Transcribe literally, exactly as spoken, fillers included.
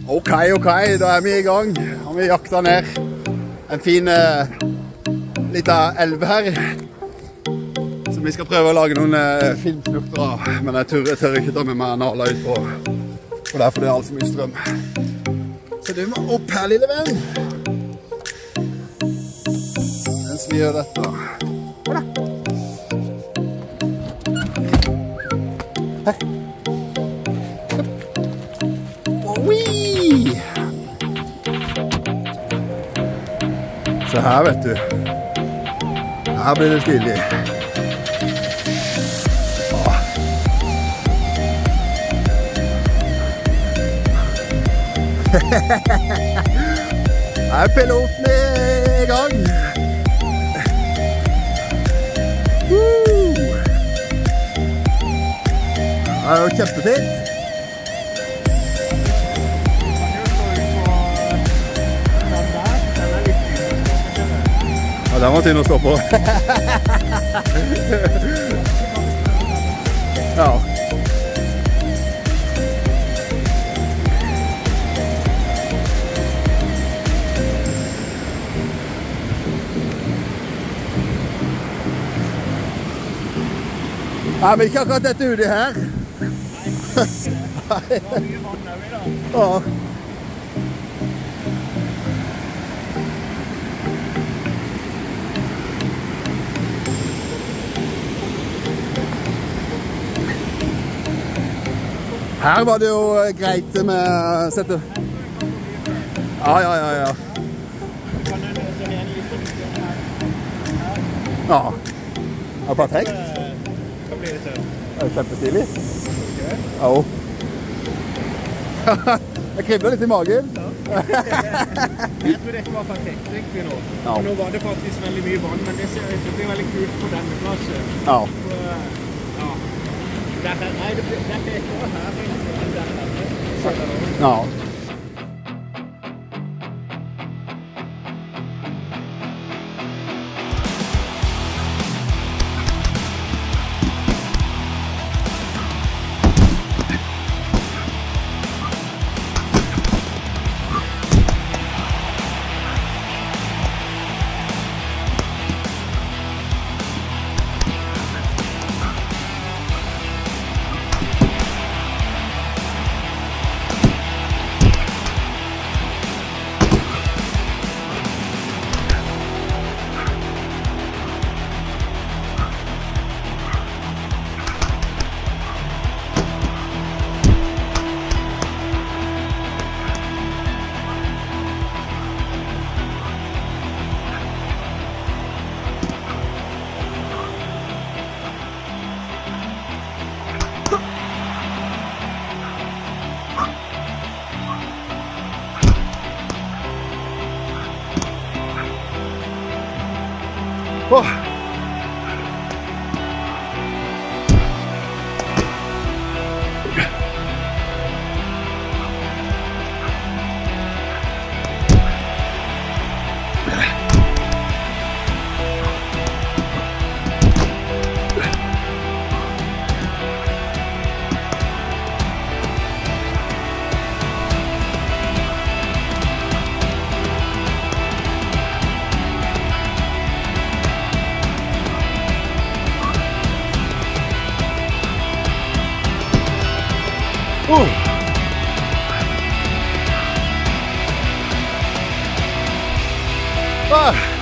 Ok, ok, da er vi i gang. Og vi jakter ned en fin uh, liten elve her. Så vi skal prøve å lage noen uh, filmsnurter av. Men jeg tør, jeg tør ikke ta med meg nala ut på, for derfor det er alt for mye strøm. Så du må opp her, lille venn. Mens vi gjør dette. Her da. Her. Oi! Så her, vet du. Her blir det stilig. Åh. Her er piloten i gang. Woo! Det er jo kjempefint. Ja, den var tynn å stå på. Ja. Jeg vil ikke akkurat dette uti her. Nei. Ja. Her var det jo greit med å sette... Ja, ja, ja, ja. Ja. Det er perfekt. Hva blir det til? Det er kjempestilig. Ja. Jeg kribler litt i magen. Jeg tror dette var perfekt egentlig nå. Ja. Nå var det faktisk veldig mye vann, men det ser ut til å bli veldig kult på denne plassen. Ja. Ja. Dette, nei, det blir ikke her egentlig. Ja. Oh. Ah.